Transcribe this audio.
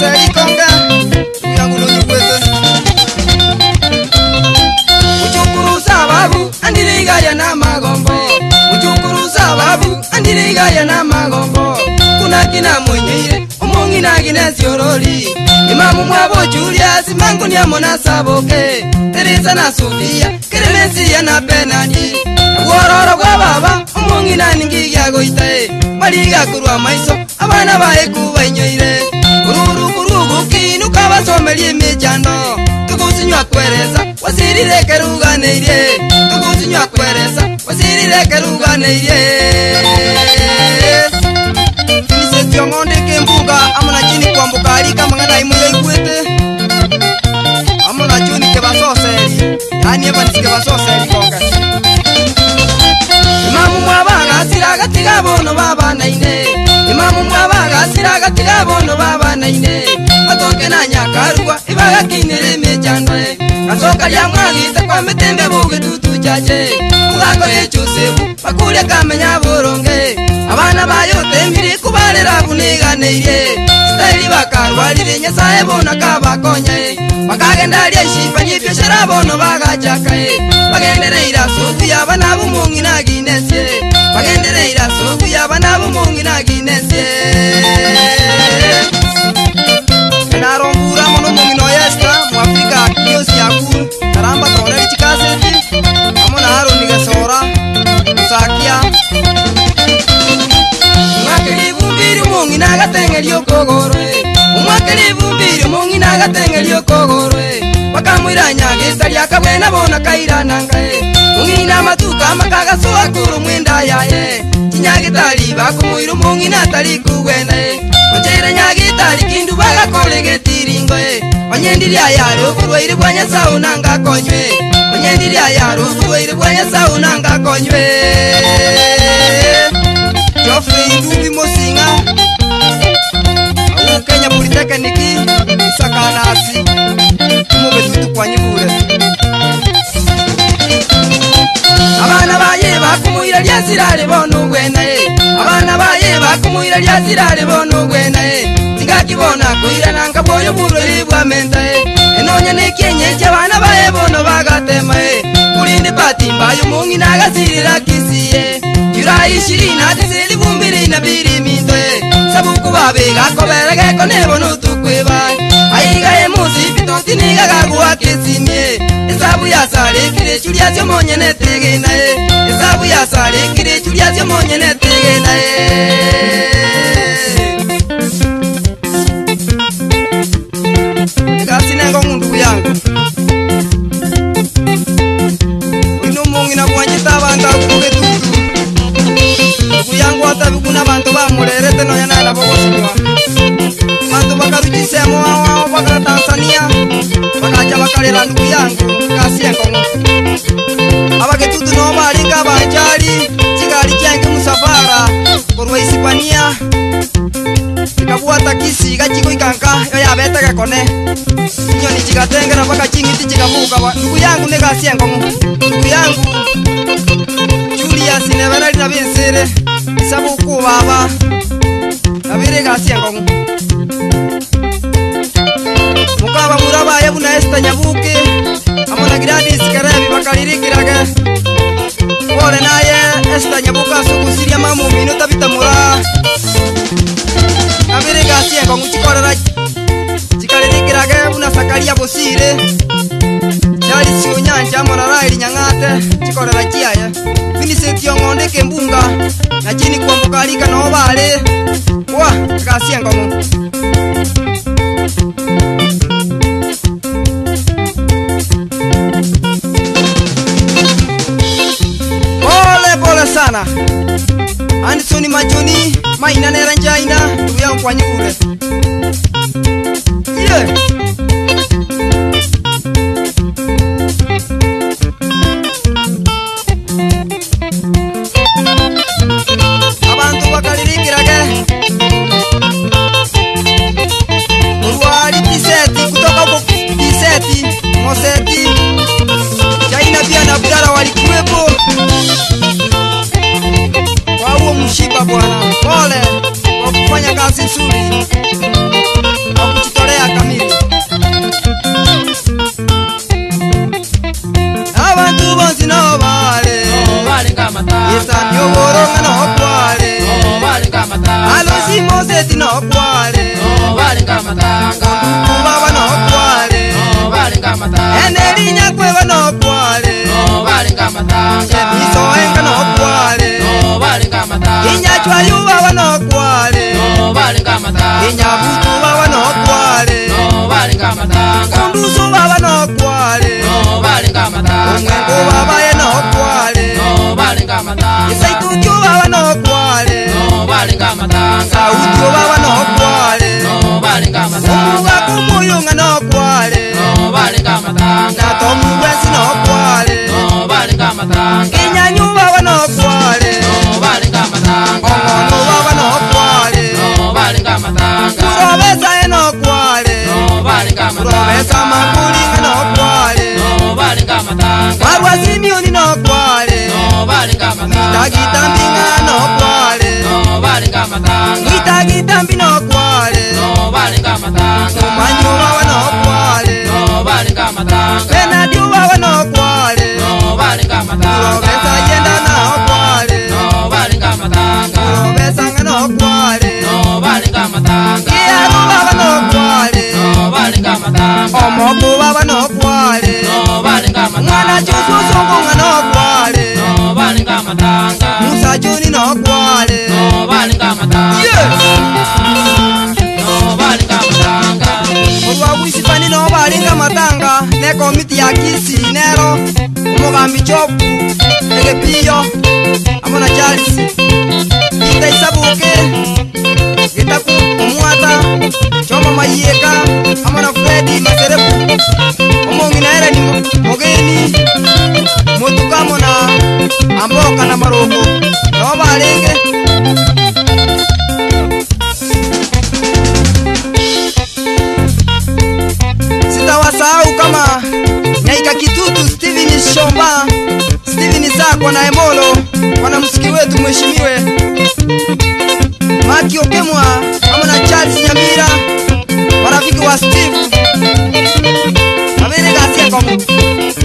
serikonga yangu nukwete Muchukuru sababu andiriga ya na magombo Muchukuru sababu andiriga ya na magombo Kuna kina mwenyeire omongi na ginesi orori Imamu mwabo Julius mangu ni amona saboke Teresa na Sofia Keremesi ya na Benani Agororo kwa baba omongi na ningi ya goitae Mariga kurwa maiso abana bae kuwa inyoire Kururu kurugu kinu kawa somelie mechano Tukusinywa kwereza wasirire keruga neire Tukusinywa kwereza wasirire keruga neire Niseti ngonde kembuga amona chini kwa mbukari kama ngana imuya ikwete Amona chuni ke basoseri yani eba nisike basoseri konga Imamu mwabaga siraga tigabono baba naine Imamu mwabaga siraga tigabono baba naine Atoke na nyakarwa ibaga kinere mechanoe Kasoka lya mwagita kwa metembe buge tutu chache Mugako yechusebu bakule kamenya boronge Abana bayote mbiri kubalera buniganeire Staili bakarwalire nyasaye bona kabakonye Bakagenda lyeshipa nyipyo sharabono bagachakae Bagendere ira sofi abana bumungi na ginesye Bagendere ira sofi abana bumungi na ginesye Narombura mono mungi no yesta Mwafrika kiyosi yakuru Karamba toneri chikaseti Amona haro nigesora Musakia Mwakelivu mbiri mungi nagatengeli okogorwe Mwakelivu mbiri mungi nagatengeli okogorwe Wakamwira nyagita lyakabwena bona kairanangae Mungi na matuka makaga soa kuru mwenda yaye Chinyagitali bakumwiru mungi natali kugwendae Onjera nyagitali kindu baga kolege tiringoe Onyendiria yaro kurwairi bwanya saunanga konywe Onyendiria yaro kurwairi bwanya saunanga konywe Geoffrey Ndubi Mosinga Awu Kenya Polytechniki Isakanasi Mube tutu kwa nyibure Abana baye bakumuira lyasirale bono gwenae Abana baye bakumuira lyasirale bono gwenae Tingakibona kuira nanga boyo burweri bwa mentae Enonya nekienyeche abana baye bono bagatemae Kulindi patimba yumungi nagasirira kisiye Jurai 20 mintoe Sabuku babega koberege konebo nutukweba Aigaye musi pitoti niga gagua kisimye Esabu ya sare kire chulia sio monye netege nae Esabu ya sare kire chulia sio monye netege nae Ega sinengo ngundu yangu Inu mungi na kuanyita banda kuke tutu Kuyangu hata bikuna bantu bamurerete no yana na bogosinwa Bantu bakarujisemo wao bakara Tanzania Bakaja bakarera ndugu yangu kasiengo Abagetutu no balinga banjali Chigali chenge musafara Korwa Hispania Ikabua takisi gachiko ikanka yo yabeta gakone Nyoni chigatengera baka chingiti chikabuka ndugu yangu ne kasiengo Ndugu yangu Julius neverali na binsere Sabuku baba Nabire kasiengo Mukaba muraba yabuna esta nyabuke Amona Gladys Karebi bakalirikirage Ore naye esta nyabuka sukusiria mamu minuta bitamura Nabire kasiengo nguchikorera Chikalirikirage una sakaria bosire Jali sio nyanja mona raili nyangate Chikorera chiaya Fini setio ngonde kembunga Na chini kwa mbukalika na obale Wa kasiengo mu Pole sana Anderson Majoni Maina neranjaina Ndugu yangu kwa nyikure Abantu bakalirikirage Urwari tiseti kutoka huko tiseti Moseti Jaina pia na Abdara walikuwepo Kwa huo mshipa bwana Pole Kwa kufanya kazi nzuri Kwa kuchita Isani ogoro ngano kwale Alosi Moseti no kwale Kuba no kwale Eneri nyakwe no kwale Iso enga no kwale Inya chwayuwa no kwale Inya butuwa no kwale Kundusu baba no kwale Umwengu baba ye no kwale Isaitutu baba no kwale Sautu baba no kwale Umuga kumuyunga no kwale Natomu wesi no kwale Inyanyu baba no kwale Ongono baba no kwale Kurobesa ye no kwale Kurobesa makulinga no kwale Marwa Simeoni no kwale Nitagitambi no kwale Nitagitambi no kwale Sumanyu baba no kwale Benadi baba no kwale Kurobesa yenda no kwale Kurobesa no kwale Kiaru baba no kwale Omoku baba no kwale Mwana chususu kunga no kwale Musa Juni no kwale Olwa wisifani no balinga matanga Ne komiti ya kisi nero Umugambi chopu Ege piyo Amona Charles Ita isabuke Gitaku umwata Choma mayeka Amona Freddy Maserefu Omongi na era ni mogeni Mutuka mona Amboka na maroko No balinge Sitawasahau kama Naika Kitutu Steven Shomba Steven Zako na Emolo Wana msiki wetu mheshimiwe Maki Okemwa Amona Charles Nyamira Marafiki wa Steve Abene Gasia komu